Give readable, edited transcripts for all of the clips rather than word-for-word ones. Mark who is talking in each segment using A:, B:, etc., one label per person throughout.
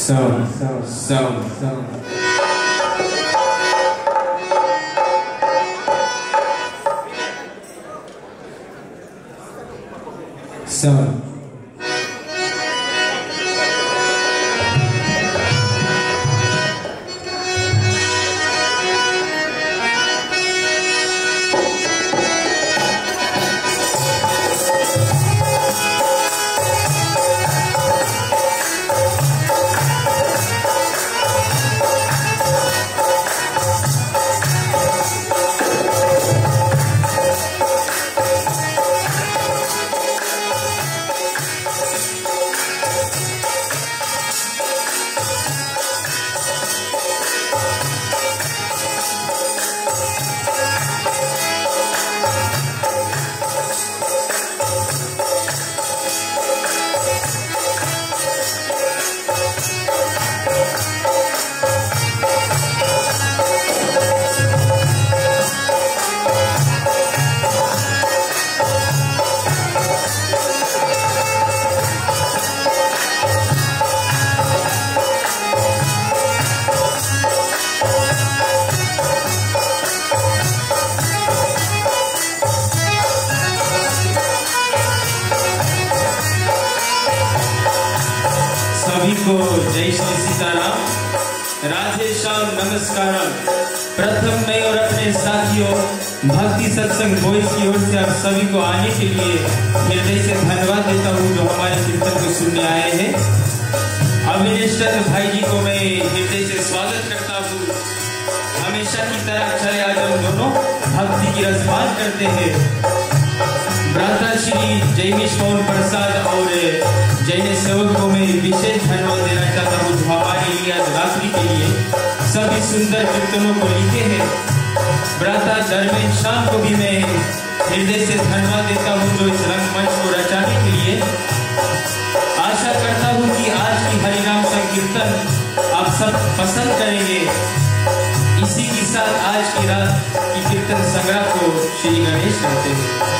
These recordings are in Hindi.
A: सभी को जय श्री सीताराम, राधे श्याम, नमस्कारम। प्रथम मैं और अपने साथियों भक्ति सत्संग वॉइस की ओर से आप सभी को आने के लिए हृदय से धन्यवाद देता हूँ जो हमारे कीर्तन को सुनने आए हैं। अविनेश चंद्र भाई जी को मैं हृदय से स्वागत करता हूँ। हमेशा की तरह चले आज हम दोनों भक्ति की रसपान करते हैं। भ्राता श्री जयमीश पवन प्रसाद और जैन सेवक को मैं विशेष धन्यवाद देना चाहता हूँ जो हमारे लिए आज रात्रि के लिए सभी सुंदर कीर्तनों को लिखे हैं। भ्राता धर्मेंद्र शाम को भी मैं हृदय से धन्यवाद देता हूँ जो इस रंगमंच को रचाने के लिए। आशा करता हूँ कि आज की हरिनाम संकीर्तन आप सब पसंद करेंगे। इसी के साथ आज की रात की कीर्तन संग्रह को श्री गणेश कहते हैं।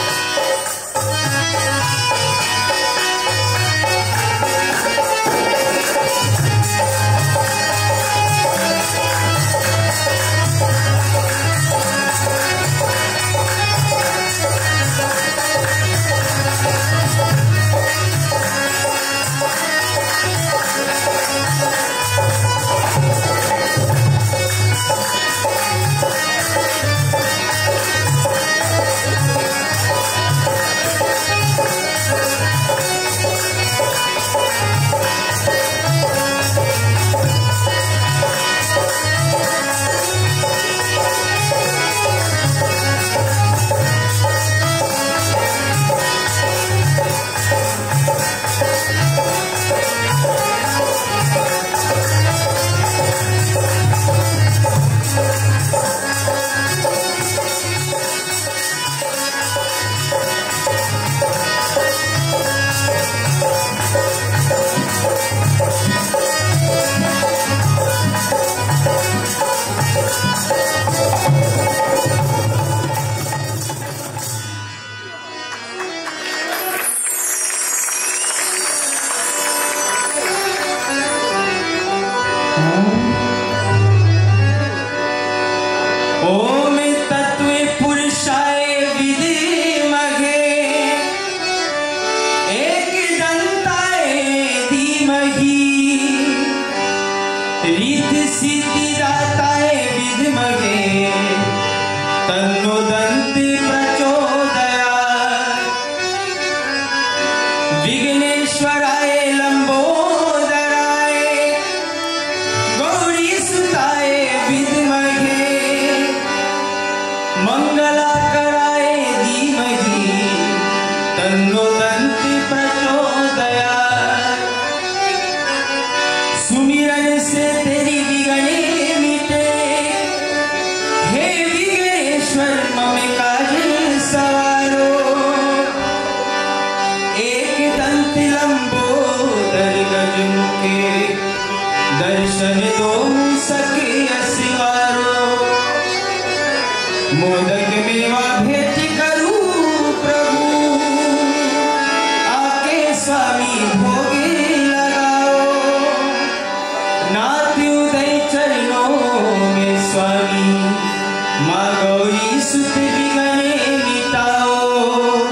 A: नाथ उदय चरणों में स्वामी, माँ गौरी सुत विघ्न मिटाओ।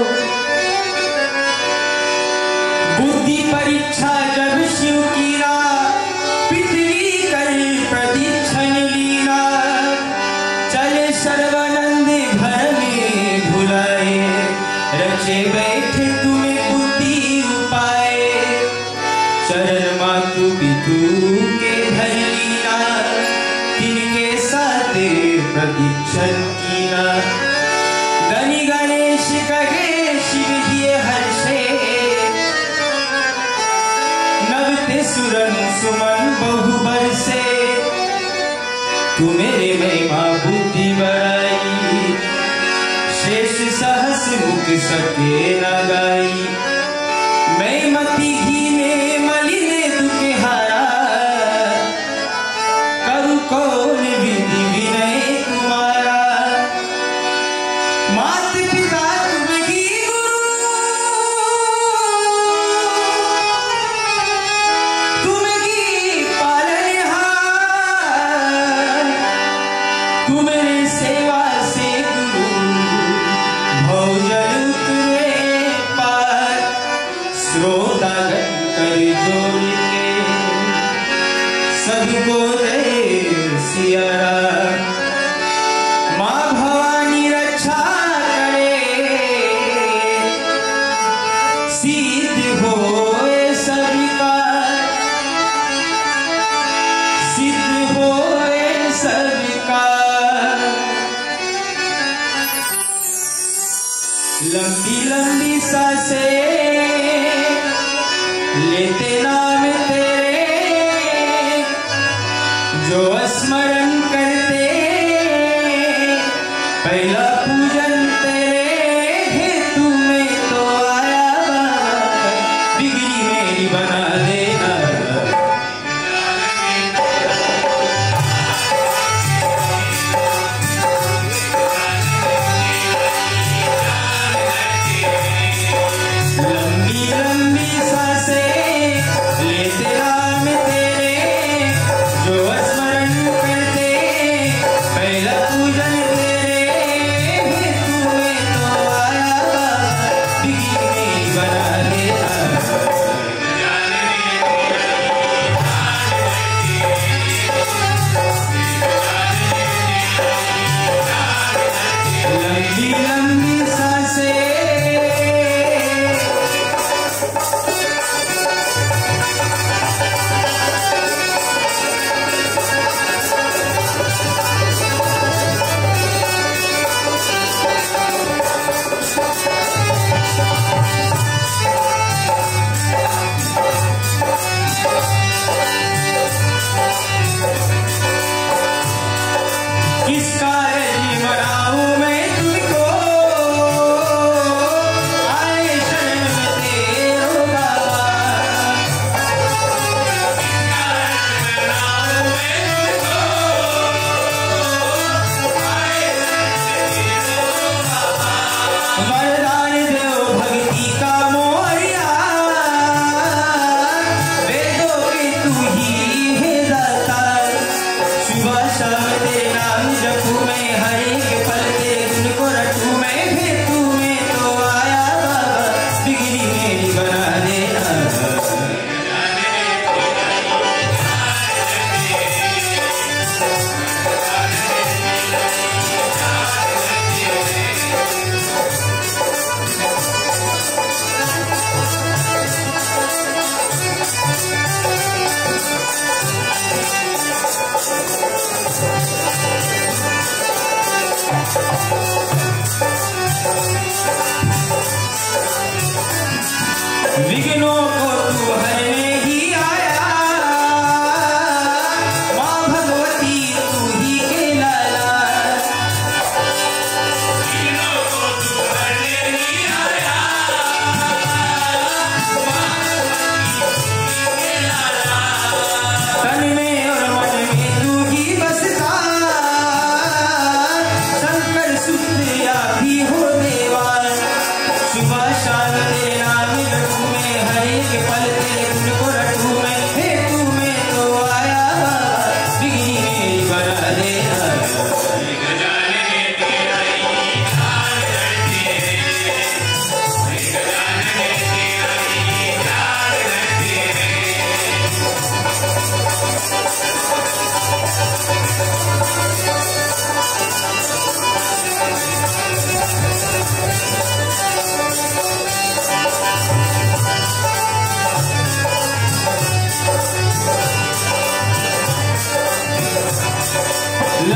A: बुद्धि परीक्षा जब शिव कीरा, पृथ्वी कर प्रदीक्षण लीला। चले सर्वानंद भर में भुलाए, रचे बैठे तुम्हें बुद्धि उपाय। चरण मातु पितु के धर लीना, तिनके साथ प्रदीक्षण कीना। गणि गणेश कहे शिव दिए हर्षे, नवते सुरन सुमन बहु बरसे। तू मेरे महिमा बुद्धि बढ़ाई, शेष सहस मुख सके न गाई। मैं मति घीने मलिने दुख हारा, करु कौन विधि विनय तुम्हारा। मात पिता तुम ही गुरु, तुम ही पालनहार। तुम्हारी सेवा से गुरु भवजल उतरे पार। श्रोतागण कर जोड़ के सबको जय सिया राम। माँ भवानी रक्षा करे, सिद्ध होए सबका, सिद्ध होए सबका। लंबी लंबी सांसें लेते नाम तेरे, जो स्मरण करते पहला पूजन तेरे। हेतु में तो आया बाबा, बिगड़ी मेरी बना देना। लंबी लंबी सांसें लेते नाम तेरे, जो स्मरण करते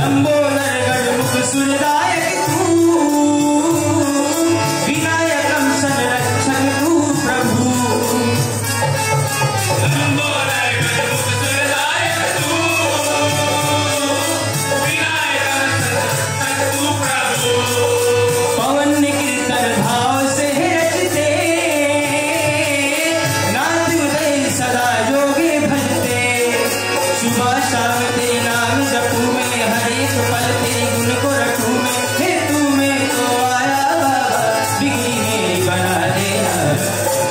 A: लंबोदर गढ़मुख सुरदायक तू, विनायकम संरक्षक तू प्रभु। लंबोदर गढ़मुख सुरदायक तू, विनायकम संरक्षक तू प्रभु। पवन कीर्तन भाव से रचते, नाथ उदय सदा जोगे भजते। सुबह शाम तेरे नाम जपू में, हर एक पल तेरे गुण को रखूं मैं। हे तू में तो आया बाबा, बिगड़ी मेरी बना देना।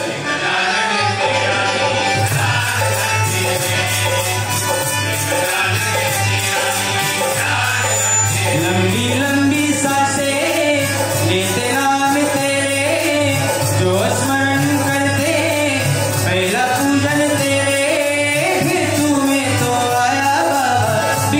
A: लंबी लंबी सांसें लेते नाम तेरे, जो स्मरण करते पहला पूजन तेरे। फिर तू में तो आया बाबा,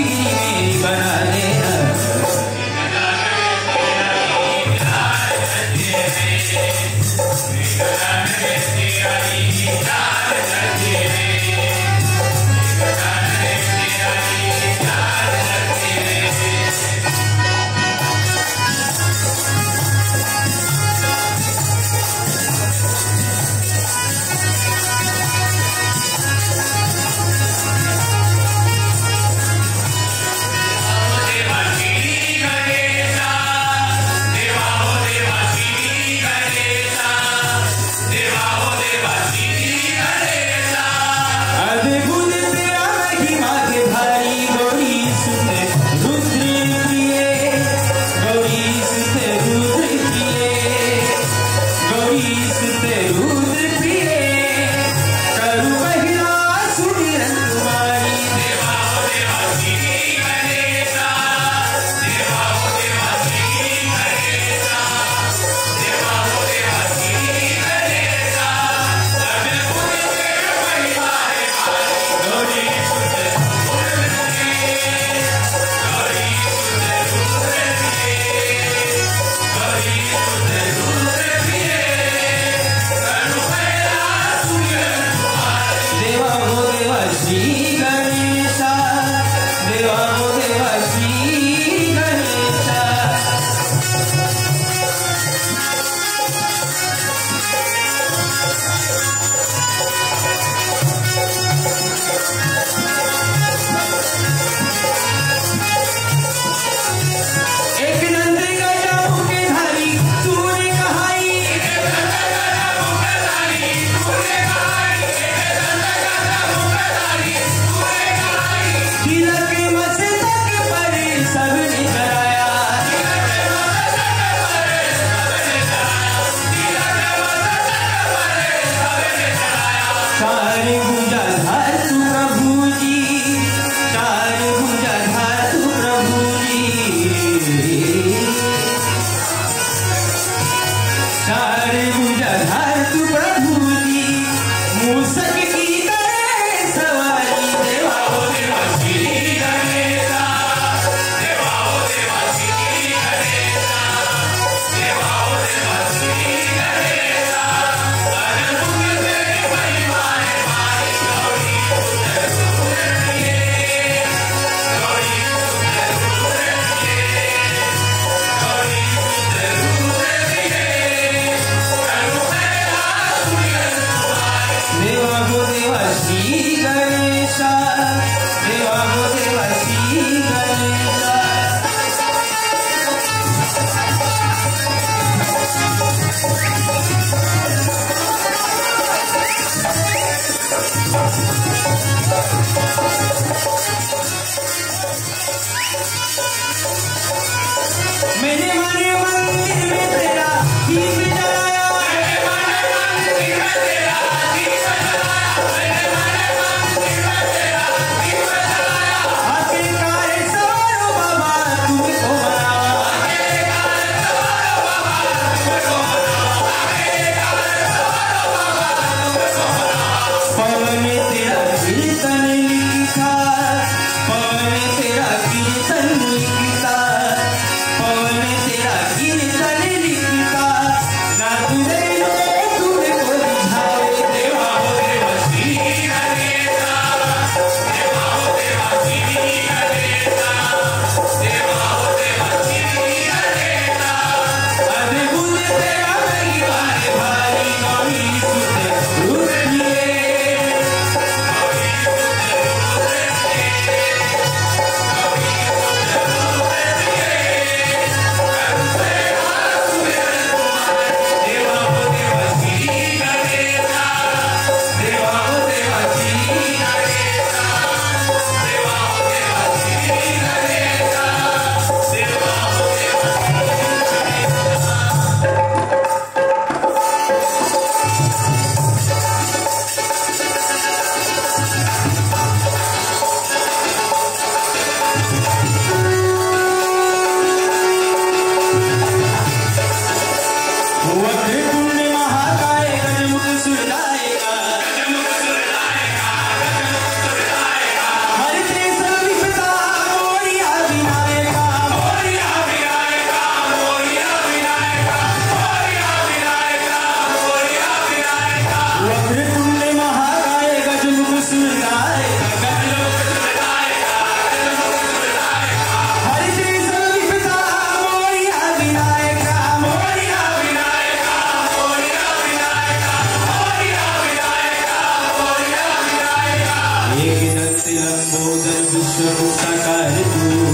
A: भूषण विश्व मुक्ताकार तू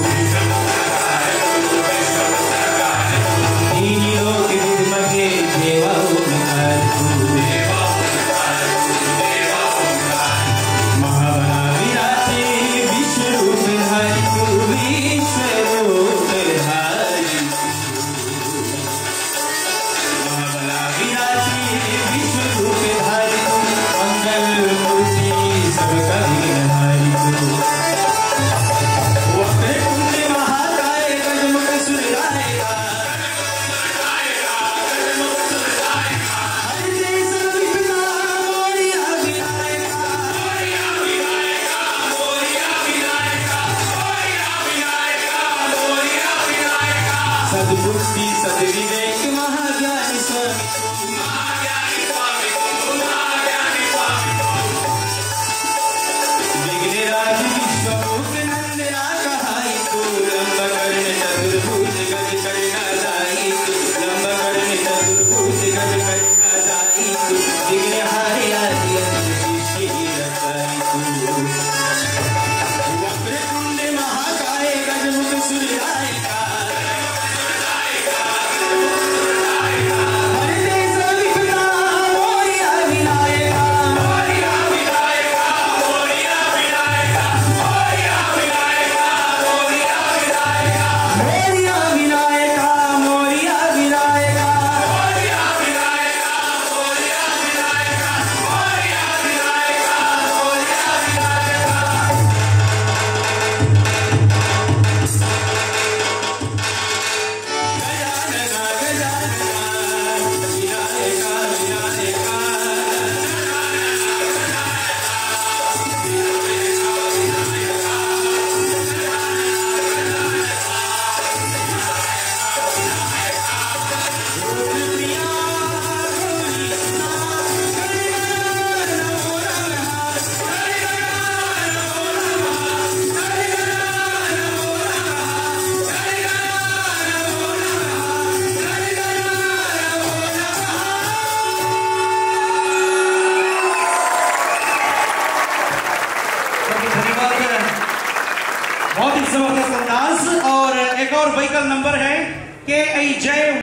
A: तीन लोक विद्मके देवा ओंकार तू महाबला विराजे विश्व रूप धारी तू विश्व रूप धारी महाबला विराजे विश्व रूप धारी तू मंगल मूर्ति सबका विघ्नहारी तू वक्रतुंड महाकाय गजमुख सुररायका सद्बुद्धि सद्विवेक महाज्ञानी स्वामी विघ्नराज विश्वरूप नंदना कहाई तू लंबकर्ण चतुर्भुज गज करना जाई तू लंबकर्ण चतुर्भुज गज करना जाई तू विघ्नहारी आदि अंत शिष्य रचाई तू वक्रतुंड महाकाय गजमुख सुररायका
B: बहुत ही जबरदस्त अंदाज। और एक और व्हीकल नंबर है के जय